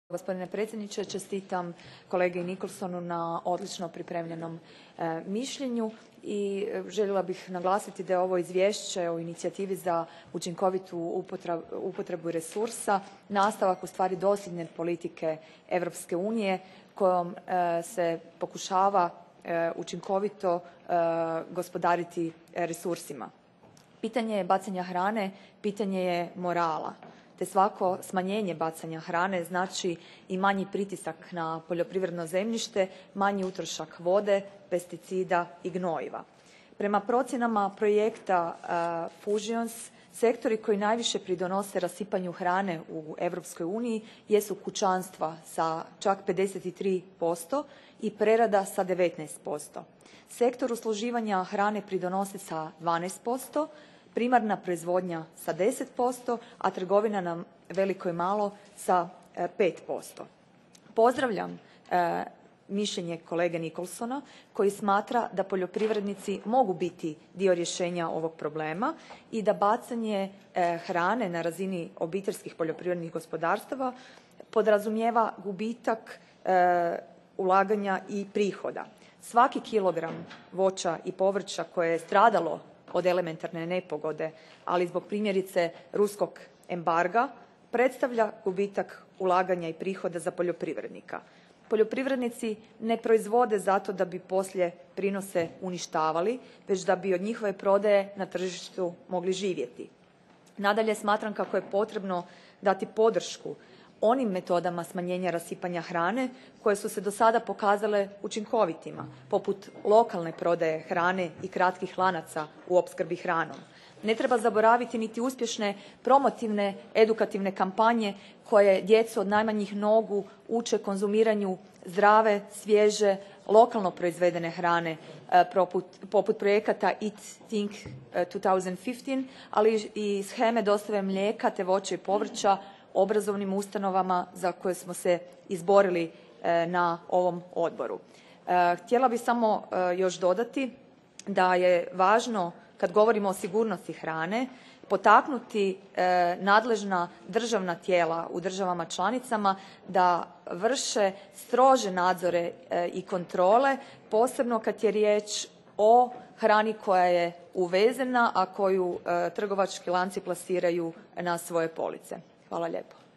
Gospodine predsjedniče, čestitam kolegi Nicholsonu na odlično pripremljenom mišljenju i željela bih naglasiti da je ovo izvješće o inicijativi za učinkovitu upotrebu resursa nastavak ustvari dosljedne politike Europske unije kojom se pokušava učinkovito gospodariti resursima. Pitanje bacanja hrane pitanje je morala, te svako smanjenje bacanja hrane znači i manji pritisak na poljoprivredno zemljište, manji utrošak vode, pesticida i gnojiva. Prema procjenama projekta Fusions, sektori koji najviše pridonose rasipanju hrane u Europskoj uniji jesu kućanstva sa čak 53% i prerada sa 19%. Sektor usluživanja hrane pridonosi sa 12%, primarna proizvodnja sa 10%, a trgovina na veliko i malo sa 5%. Pozdravljam mišljenje kolege Nicholsona koji smatra da poljoprivrednici mogu biti dio rješenja ovog problema i da bacanje hrane na razini obiteljskih poljoprivrednih gospodarstava podrazumijeva gubitak ulaganja i prihoda. Svaki kilogram voća i povrća koje je stradalo od elementarne nepogode, ali zbog primjerice ruskog embarga predstavlja gubitak ulaganja i prihoda za poljoprivrednika. Poljoprivrednici ne proizvode zato da bi poslije prinose uništavali, već da bi od njihove prodaje na tržištu mogli živjeti. Nadalje, smatram kako je potrebno dati podršku onim metodama smanjenja rasipanja hrane koje su se do sada pokazale učinkovitima, poput lokalne prodaje hrane i kratkih lanaca u opskrbi hranom. Ne treba zaboraviti niti uspješne promotivne edukativne kampanje koje djecu od najmanjih nogu uče konzumiranju zdrave, svježe, lokalno proizvedene hrane poput projekata Eat Think 2015, ali i sheme dostave mlijeka te voća i povrća obrazovnim ustanovama za koje smo se izborili na ovom odboru. Htjela bih samo još dodati da je važno kad govorimo o sigurnosti hrane potaknuti nadležna državna tijela u državama članicama da vrše strože nadzore i kontrole, posebno kad je riječ o hrani koja je uvezena, a koju trgovački lanci plasiraju na svoje police. Hvala lijepo.